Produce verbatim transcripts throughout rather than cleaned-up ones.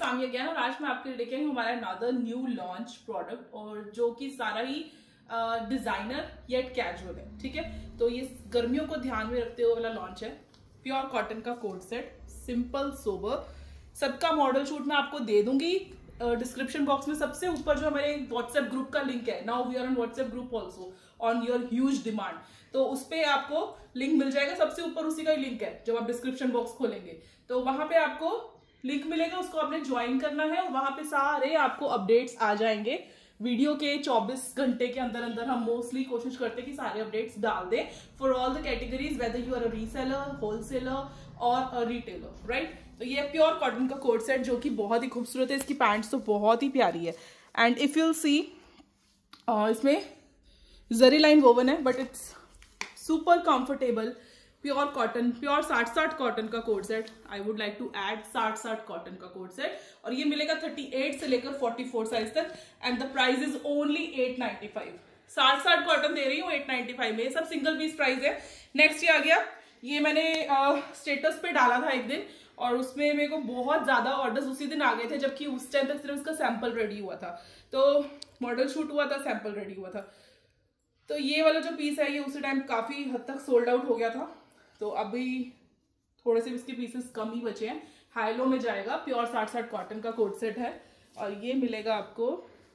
सामी again, और आज मैं आपके लिए लेके आई हूँ हमारा अनदर न्यू लॉन्च प्रोडक्ट, और जो कि सारा ही डिजाइनर येट कैजुअल है। ठीक है, तो ये गर्मियों को ध्यान में रखते हुए वाला लॉन्च है। प्योर कॉटन का कोट सेट, सिंपल सोबर। सबका मॉडल शूट मैं आपको दे दूंगी डिस्क्रिप्शन बॉक्स में। सबसे ऊपर जो हमारे व्हाट्सएप ग्रुप का लिंक है, now we are on WhatsApp group also on your huge demand, तो उस पर आपको लिंक मिल जाएगा। सबसे ऊपर उसी का ही लिंक है। जब आप डिस्क्रिप्शन बॉक्स खोलेंगे तो वहां पे आपको लिंक मिलेगा, उसको आपने ज्वाइन करना है, और वहां पे सारे आपको अपडेट्स आ जाएंगे। वीडियो के चौबीस घंटे के अंदर अंदर हम मोस्टली कोशिश करते हैं कि सारे अपडेट्स डाल दें for all the categories, whether you are a reseller, wholesaler और अ रिटेलर, राइट। तो ये प्योर कॉटन का कोट सेट जो कि बहुत ही खूबसूरत है। इसकी पैंट्स तो बहुत ही प्यारी है, एंड इफ यूल सी इसमें जरी लाइन वोवन है, but it's super comfortable. Pure cotton, pure साठ साठ कॉटन का coat set. I would like to add साठ साठ कॉटन का कोट सेट, और ये मिलेगा अड़तीस से लेकर चौवालीस साइज तक, and the price is only at ninety five. साठ साठ कॉटन दे रही हूँ एट नाइन्टी फाइव में। ये सब सिंगल पीस प्राइस है। नेक्स्ट ये आ गया, ये मैंने स्टेटस uh, पे डाला था एक दिन, और उसमें मेरे को बहुत ज्यादा ऑर्डर्स उसी दिन आ गए थे, जबकि उस टाइम तक सिर्फ इसका सैंपल रेडी हुआ था। तो मॉडल शूट हुआ था, सैंपल रेडी हुआ था। तो ये वाला जो पीस है ये उसी टाइम काफी हद तक सोल्ड आउट हो गया था, तो अभी थोड़े से इसके पीसेस कम ही बचे हैं। हाईलो में जाएगा। प्योर साठ साठ कॉटन का कोट सेट है, और ये मिलेगा आपको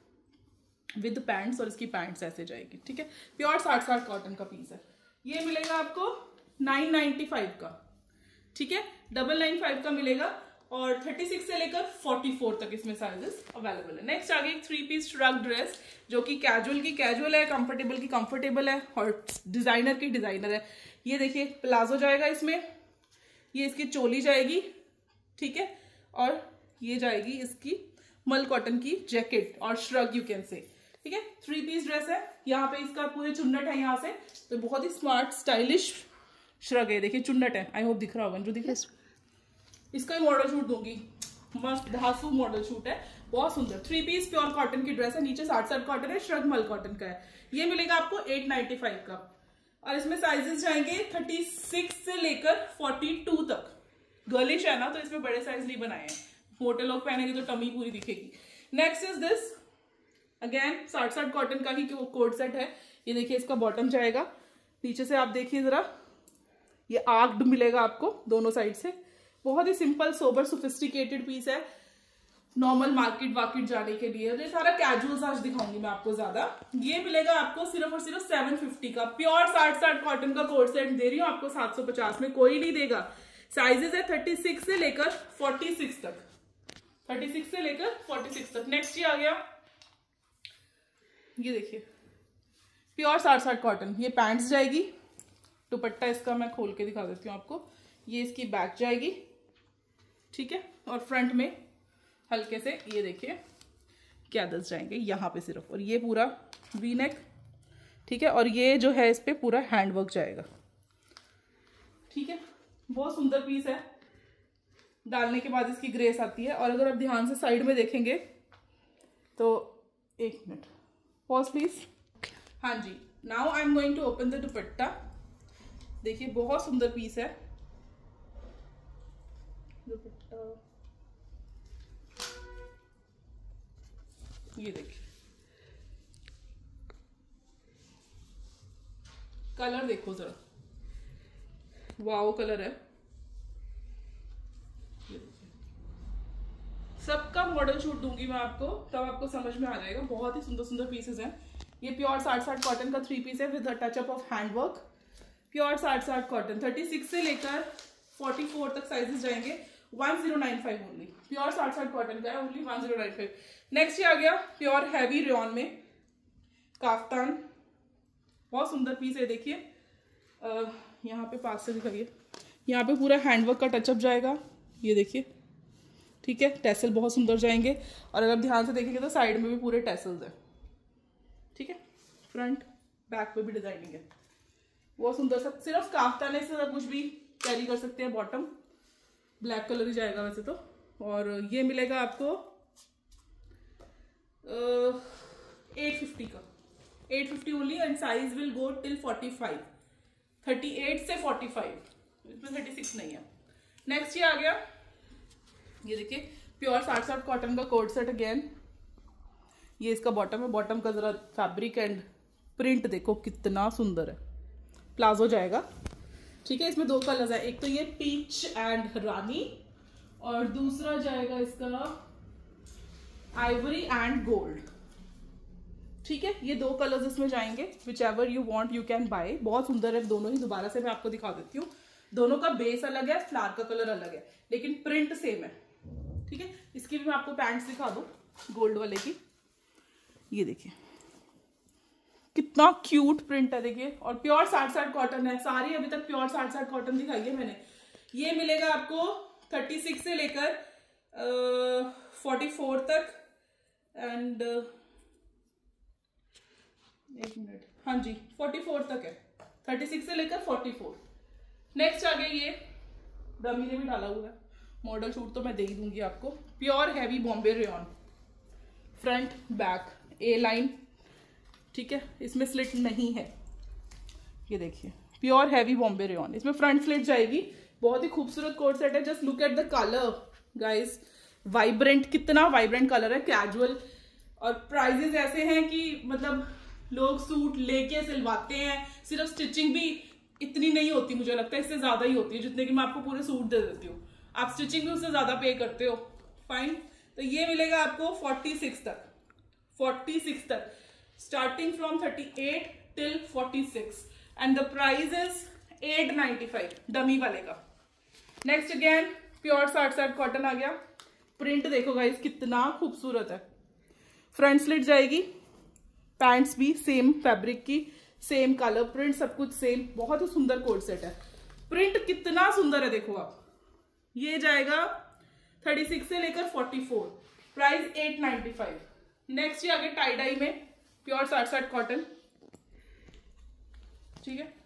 विद पैंट्स, और इसकी पैंट्स ऐसे जाएगी। ठीक है, प्योर साठ साठ कॉटन का पीस है। ये मिलेगा आपको नाइन नाइन्टी फाइव का। ठीक है, डबल नाइन फाइव का मिलेगा, और छत्तीस से लेकर चौवालीस तक इसमें साइजेस अवेलेबल है। नेक्स्ट आगे एक थ्री पीस श्रग ड्रेस जो कि कैजुअल की कैजुअल है, कंफर्टेबल की कंफर्टेबल है, और डिजाइनर की डिजाइनर है। ये देखिए, प्लाजो जाएगा इसमें, ये इसकी चोली जाएगी, ठीक है, और ये जाएगी इसकी मल कॉटन की जैकेट और श्रग, यू कैन से। ठीक है, थ्री पीस ड्रेस है। यहाँ पे इसका पूरे चुन्नट है यहाँ से, तो बहुत ही स्मार्ट स्टाइलिश श्रग है। देखिए चुन्नट है, आई होप दिख रहा होगा जो दिख रहा है। इसका ही मॉडल शूट दूंगी, मस्त धासु मॉडल शूट है, बहुत सुंदर। थ्री पीस प्योर कॉटन की ड्रेस है, नीचे साठ साठ कॉटन है, श्रग मल कॉटन का है। ये मिलेगा आपको एट नाइन्टी फाइव का, और इसमें साइजेस जाएंगे छत्तीस से लेकर बयालीस तक। गर्लिश है ना, तो इसमें बड़े साइज नहीं बनाए हैं, मोटे लोग पहनेंगे तो टमी पूरी दिखेगी। नेक्स्ट इज दिस, अगेन साठ साठ कॉटन का ही कोट सेट है। ये देखिए, इसका बॉटम जाएगा, नीचे से आप देखिए जरा, ये आर्क्ड मिलेगा आपको दोनों साइड से। बहुत ही सिंपल सोबर सोफिस्टिकेटेड पीस है, नॉर्मल मार्केट वार्केट जाने के लिए। ये सारा कैजुअल्स आज दिखाऊंगी मैं आपको ज्यादा। ये मिलेगा आपको सिर्फ और सिर्फ सात सौ पचास का। प्योर साठ साठ कॉटन का कोट सेट दे रही हूँ आपको सात सौ पचास में, कोई नहीं देगा। साइजेस है छत्तीस से लेकर छियालीस तक, छत्तीस से लेकर छियालीस तक। नेक्स्ट ये आ गया, ये देखिए प्योर साठ साठ कॉटन। ये पैंट्स जाएगी, दुपट्टा इसका मैं खोल के दिखा देती हूँ आपको। ये इसकी बैक जाएगी, ठीक है, और फ्रंट में हल्के से ये देखिए क्या दस जाएंगे यहाँ पे सिर्फ, और ये पूरा वी नेक, ठीक है, और ये जो है इस पे पूरा हैंडवर्क जाएगा। ठीक है, बहुत सुंदर पीस है। डालने के बाद इसकी ग्रेस आती है, और अगर आप ध्यान से साइड में देखेंगे तो एक मिनट पॉज प्लीज। हाँ जी, now I am going to open the dupatta. देखिए बहुत सुंदर पीस है दुपट्टा, ये देखिए कलर देखो जरा, वाओ कलर है। सबका मॉडल शूट दूंगी मैं आपको, तब आपको समझ में आ जाएगा। बहुत ही सुंदर सुंदर पीसेस हैं। ये प्योर साठ साठ कॉटन का थ्री पीस है with touch up of handwork. Pure साठ साठ कॉटन छत्तीस से लेकर चौवालीस तक साइजेस जाएंगे। One zero nine five only, pure साठ साठ कॉटन का है, only one zero nine five. Next ये आ गया प्योर हैवी रेयॉन में काफ्तान, बहुत सुंदर पीस है। देखिए यहाँ पे पास से दिखाइए, यहाँ पे पूरा हैंडवर्क का टचअप जाएगा, ये देखिए, ठीक है। टैसल बहुत सुंदर जाएंगे, और अगर ध्यान से देखेंगे तो साइड में भी पूरे टैसल्स है, ठीक है। फ्रंट बैक पे भी डिजाइनिंग है, बहुत सुंदर सा। सिर्फ काफ्तान से सब कुछ भी कैरी कर सकते हैं। बॉटम ब्लैक कलर ही जाएगा वैसे तो, और ये मिलेगा आपको एट फिफ्टी का, at fifty only, and size will go till forty five, thirty eight से फोर्टी फाइव, इसमें थर्टी सिक्स नहीं है। नेक्स्ट ये आ गया, ये देखिए प्योर साठ साठ कॉटन का कोट सेट अगेन। ये इसका बॉटम है, बॉटम का जरा फैब्रिक एंड प्रिंट देखो कितना सुंदर है, प्लाजो जाएगा, ठीक है। इसमें दो कलर्स है, एक तो ये पीच एंड रानी और दूसरा जाएगा इसका आइवरी एंड गोल्ड, ठीक है। ये दो कलर्स इसमें जाएंगे, whichever you want you can buy. बहुत सुंदर है दोनों ही, दोबारा से मैं आपको दिखा देती हूँ। दोनों का बेस अलग है, फ्लावर का कलर अलग है, लेकिन प्रिंट सेम है, ठीक है। इसकी भी मैं आपको पैंट्स दिखा दूं गोल्ड वाले की। ये देखिए कितना क्यूट प्रिंट है, देखिए। और प्योर साठ साठ कॉटन है, सारी अभी तक प्योर साठ साठ कॉटन दिखाई है मैंने। ये मिलेगा आपको थर्टी सिक्स से लेकर फोर्टी फोर तक एंड uh, एक मिनट, हाँ जी फोर्टी फोर तक है, थर्टी सिक्स से लेकर फोर्टी फोर। नेक्स्ट आ गया ये, डमी ने भी डाला हुआ है, मॉडल शूट तो मैं दे ही दूंगी आपको। Pure heavy Bombay rayon, front back A line, ठीक है। इसमें स्लिट नहीं है, ये देखिए प्योर हैवी बॉम्बे रेयॉन, इसमें फ्रंट स्लिट जाएगी। बहुत ही खूबसूरत कोट सेट है। Just look at the colour guys, vibrant, कितना वाइब्रेंट कलर है, कैजुअल। और प्राइजेस ऐसे हैं कि मतलब लोग सूट लेके सिलवाते हैं, सिर्फ स्टिचिंग भी इतनी नहीं होती, मुझे लगता है इससे ज्यादा ही होती है, जितने कि मैं आपको पूरे सूट दे देती हूँ। आप स्टिचिंग भी उससे ज्यादा पे करते हो, फाइन। तो ये मिलेगा आपको फोर्टी सिक्स तक, फोर्टी सिक्स तक, starting from thirty eight till forty six and the price is at ninety five dummy वाले का। नेक्स्ट अगेन प्योर साठ साठ कॉटन आ गया। प्रिंट देखो गाइस कितना खूबसूरत है, फ्रंट स्लिट जाएगी, पैंट्स भी सेम फैब्रिक की, सेम कलर प्रिंट, सब कुछ सेम। बहुत ही सुंदर कोट सेट है, प्रिंट कितना सुंदर है देखो आप। ये जाएगा थर्टी सिक्स से लेकर forty four, price at ninety five. Next ये आगे टाई डाई में प्योर साठ साठ कॉटन, ठीक है।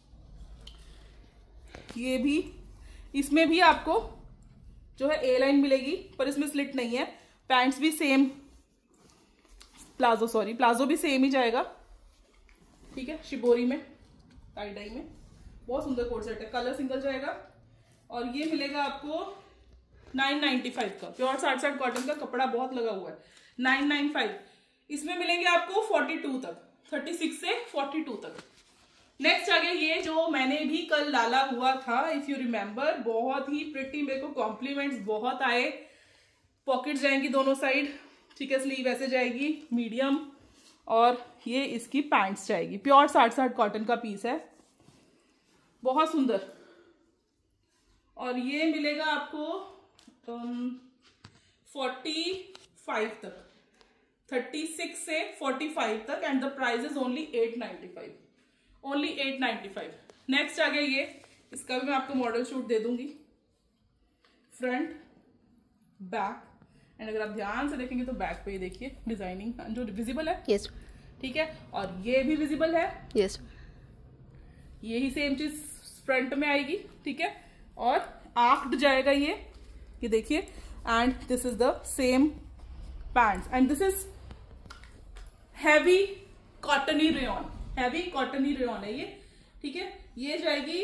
ये भी, इसमें भी आपको जो है ए लाइन मिलेगी, पर इसमें स्लिट नहीं है। पैंट्स भी सेम, प्लाजो सॉरी प्लाजो भी सेम ही जाएगा, ठीक है। शिबोरी में, टाई डाई में, बहुत सुंदर कोट सेट है। कलर सिंगल जाएगा और ये मिलेगा आपको नाइन नाइन्टी फाइव का। प्योर साठ साठ कॉटन का कपड़ा बहुत लगा हुआ है, नाइन नाइन फाइव। इसमें मिलेंगे आपको फोर्टी टू तक, थर्टी सिक्स से फोर्टी टू तक। नेक्स्ट आ गया ये जो मैंने भी कल डाला हुआ था, इफ यू रिमेम्बर, बहुत ही प्रिटी, मेरे को कॉम्प्लीमेंट्स बहुत आए। पॉकेट जाएंगी दोनों साइड, ठीक है। स्लीव ऐसे जाएगी मीडियम, और ये इसकी पैंट्स जाएगी। प्योर साठ साठ कॉटन का पीस है, बहुत सुंदर। और ये मिलेगा आपको फोर्टी फाइव तक, थर्टी सिक्स से फोर्टी फाइव तक and the price is only at ninety five, only at ninety five. Next आ गया ये, इसका भी मैं आपको मॉडल शूट दे दूंगी, फ्रंट बैक एंड अगर आप ध्यान से देखेंगे तो बैक पे देखिए डिजाइनिंग जो विजिबल है, यस, ठीक है। और ये भी विजिबल है, यस, यही सेम चीज फ्रंट में आएगी, ठीक है। और आर्क्ड जाएगा ये ये देखिए, and this is the same pants and this is heavy cottony rayon, heavy cottony rayon है ये, ठीक है। ये जाएगी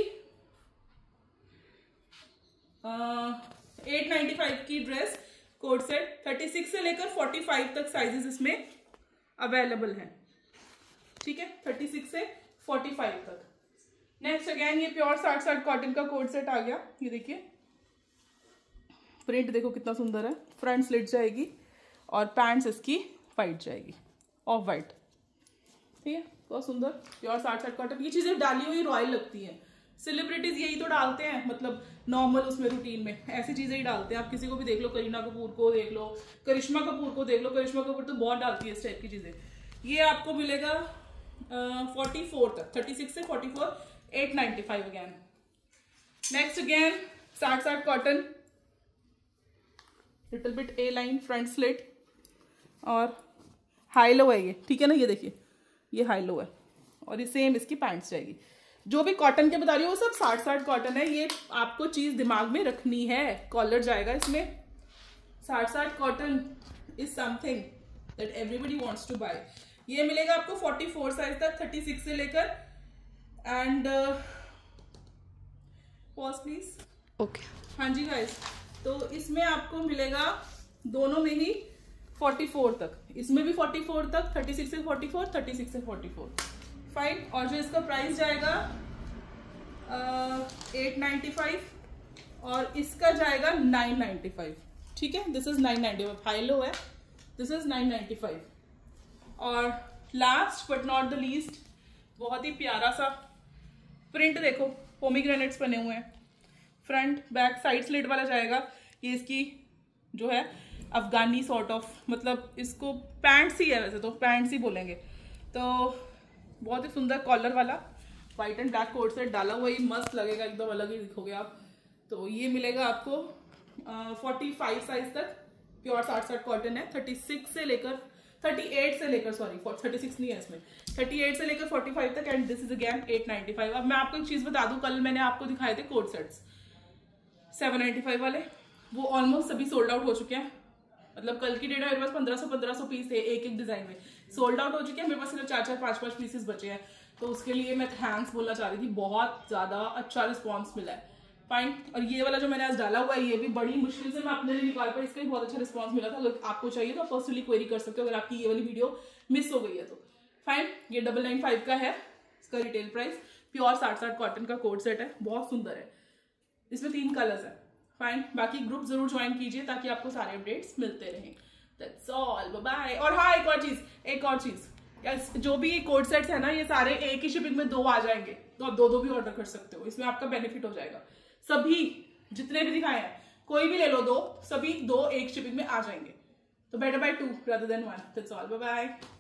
एट नाइन्टी फाइव की dress, coat set. Thirty six से लेकर फोर्टी फाइव तक साइजेस इसमें अवेलेबल हैं, ठीक है, थर्टी सिक्स से फोर्टी फाइव तक। नेक्स्ट अगेन ये प्योर साठ साठ कॉटन का कोट सेट आ गया। ये देखिए प्रिंट देखो कितना सुंदर है, फ्रंट स्लिट जाएगी और पैंट्स इसकी वाइट जाएगी, ऑफ वाइट, ठीक है। बहुत सुंदर प्योर साठ साठ कॉटन। ये चीजें डाली हुई रॉयल लगती हैं, सेलिब्रिटीज यही तो डालते हैं, मतलब नॉर्मल उसमें रूटीन में ऐसी चीजें ही डालते हैं। आप किसी को भी देख लो, करीना कपूर को देख लो, करिश्मा कपूर को देख लो, करिश्मा कपूर तो बहुत डालती है इस टाइप की चीजें। ये आपको मिलेगा फोर्टी फोर तक, थर्टी सिक्स से forty four, at ninety five again. Next again साठ साठ cotton, little bit A line, front slit और हाई लो है ये, ठीक है ना। ये देखिए ये हाई लो है और ये सेम इसकी पैंट्स जाएगी। जो भी कॉटन के बता रही हूँ वो सब साठ साठ कॉटन है, ये आपको चीज दिमाग में रखनी है। कॉलर जाएगा इसमें, साठ साठ cotton is something that everybody wants to buy. ये मिलेगा आपको फोर्टी फोर साइज तक, थर्टी सिक्स से लेकर एंड पॉज प्लीज, ओके। हाँ जी गाइस, तो इसमें आपको मिलेगा दोनों में ही चौवालीस तक, इसमें भी चौवालीस तक, छत्तीस से चौवालीस, छत्तीस से चौवालीस, फाइन। और जो इसका प्राइस जाएगा एट नाइन्टी फाइव और इसका जाएगा नाइन नाइन्टी फाइव, ठीक है। This is nine ninety five, high low है, this is nine ninety five. और last but not the least, बहुत ही प्यारा सा प्रिंट देखो, पोमीग्रेनेट्स बने हुए हैं, फ्रंट बैक साइड स्लिट वाला जाएगा। ये इसकी जो है अफगानी सॉर्ट ऑफ, मतलब इसको पैंट्स ही है, वैसे तो पैंट्स ही बोलेंगे। तो बहुत ही सुंदर कॉलर वाला white and black coat set डाला हुआ, ही मस्त लगेगा, एकदम अलग ही दिखोगे आप। तो ये मिलेगा आपको फोर्टी फाइव साइज तक, प्योर साठ साठ कॉटन है, थर्टी सिक्स से लेकर थर्टी एट से लेकर सॉरी थर्टी सिक्स नहीं है इसमें, थर्टी एट से लेकर फोर्टी फाइव तक। And this is again at ninety five. अब मैं आपको एक चीज बता दूं, कल मैंने आपको दिखाए थे coat sets seven ninety five वाले, वो ऑलमोस्ट सभी सोल्ड आउट हो चुके हैं। मतलब कल की डेट में मेरे पास पंद्रह सौ पंद्रह सौ पीस थे एक एक डिजाइन में, सोल्ड आउट हो चुके हैं। मेरे पास सिर्फ चार चार पांच पांच पीसेस बचे हैं, तो उसके लिए मैं थैंक्स बोलना चाह रही थी, बहुत ज्यादा अच्छा रिस्पॉन्स मिला है, फाइन। और ये वाला जो मैंने आज डाला हुआ है, ये भी बड़ी मुश्किल से मैं अपने लिए निकाल पाई, इसका भी बहुत अच्छा रिस्पॉन्स मिला था। अगर आपको चाहिए तो पर्सनली क्वेरी कर सकते हो, अगर आपकी ये वाली वीडियो मिस हो गई है तो, फाइन। ये डबल नाइन फाइव का है, इसका रिटेल प्राइस, प्योर साठ साठ कॉटन का कोट सेट है, बहुत सुंदर है। इसमें तीन कलर्स है, फाइन। बाकी ग्रुप जरूर ज्वाइन कीजिए ताकि आपको सारे अपडेट्स मिलते रहें। That's all, bye bye. और हाँ, एक और चीज एक और चीज यस, जो भी कोट सेट्स है ना, ये सारे एक ही शिपिंग में दो आ जाएंगे, तो आप दो दो भी ऑर्डर कर सकते हो, इसमें आपका बेनिफिट हो जाएगा। सभी जितने भी दिखाए हैं, कोई भी ले लो दो, सभी दो एक शिपिंग में आ जाएंगे। तो better by two rather than one. That's all, bye bye.